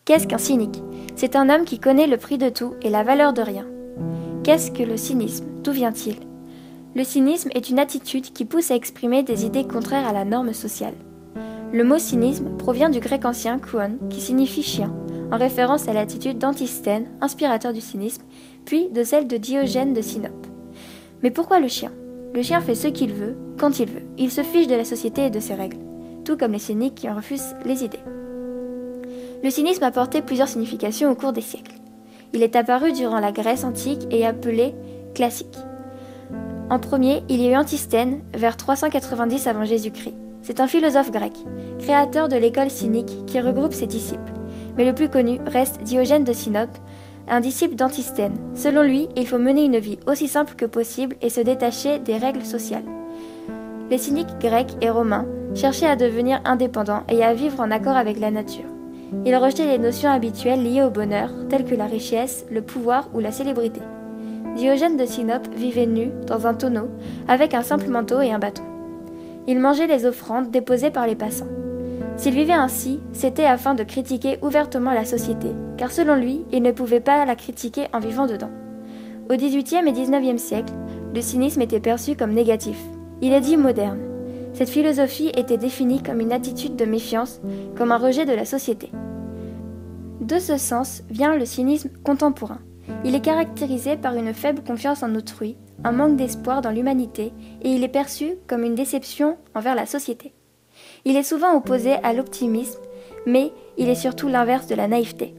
Qu'est-ce qu'un cynique? C'est un homme qui connaît le prix de tout et la valeur de rien. Qu'est-ce que le cynisme? D'où vient-il? Le cynisme est une attitude qui pousse à exprimer des idées contraires à la norme sociale. Le mot cynisme provient du grec ancien kuon, qui signifie chien, en référence à l'attitude d'Antisthène, inspirateur du cynisme, puis de celle de Diogène de Sinope. Mais pourquoi le chien? Le chien fait ce qu'il veut, quand il veut. Il se fiche de la société et de ses règles, tout comme les cyniques qui en refusent les idées. Le cynisme a porté plusieurs significations au cours des siècles. Il est apparu durant la Grèce antique et appelé classique. En premier, il y a eu Antisthène, vers 390 avant Jésus-Christ. C'est un philosophe grec, créateur de l'école cynique qui regroupe ses disciples. Mais le plus connu reste Diogène de Sinope, un disciple d'Antisthène. Selon lui, il faut mener une vie aussi simple que possible et se détacher des règles sociales. Les cyniques grecs et romains cherchaient à devenir indépendants et à vivre en accord avec la nature. Ils rejetaient les notions habituelles liées au bonheur, telles que la richesse, le pouvoir ou la célébrité. Diogène de Sinope vivait nu, dans un tonneau, avec un simple manteau et un bâton. Il mangeait les offrandes déposées par les passants. S'il vivait ainsi, c'était afin de critiquer ouvertement la société, car selon lui, il ne pouvait pas la critiquer en vivant dedans. Au XVIIIe et XIXe siècle, le cynisme était perçu comme négatif. Il est dit moderne. Cette philosophie était définie comme une attitude de méfiance, comme un rejet de la société. De ce sens vient le cynisme contemporain. Il est caractérisé par une faible confiance en autrui, un manque d'espoir dans l'humanité, et il est perçu comme une déception envers la société. Il est souvent opposé à l'optimisme, mais il est surtout l'inverse de la naïveté.